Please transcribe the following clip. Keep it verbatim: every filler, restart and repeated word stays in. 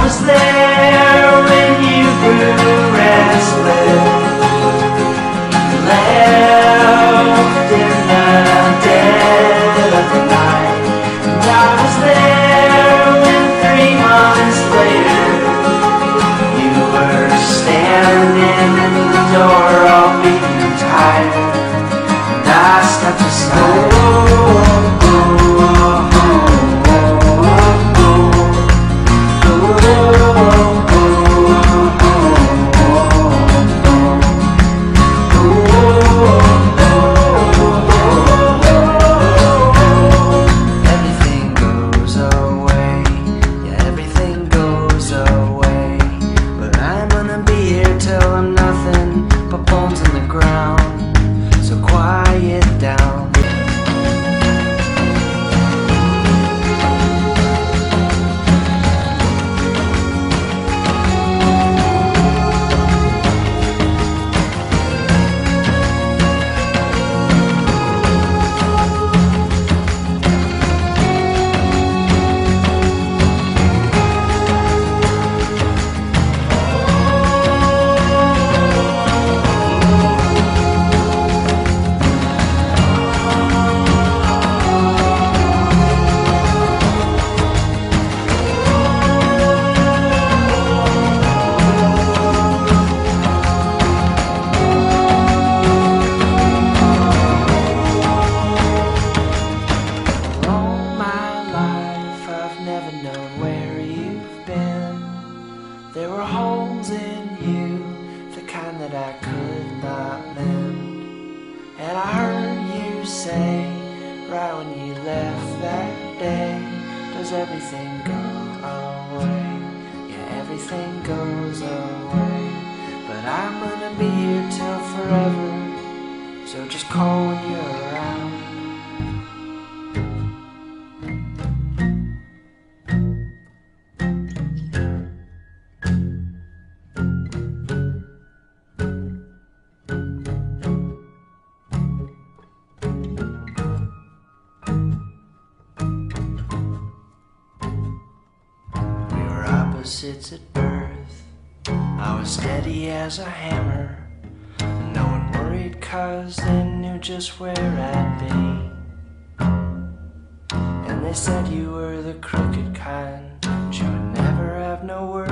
was there when you grew restless, left in the dead of the night. And I was there when three months later you were standing in the door all beaten and tired, and I stepped aside. There were holes in you, the kind that I could not mend. And I heard you say, right when you left that day, does everything go away? Yeah, everything goes away. But I'm gonna be here till forever, so just call when you're around. Opposites at birth, I was steady as a hammer. No one worried cause they knew just where I'd be. And they said you were the crooked kind, but you would never have no worries.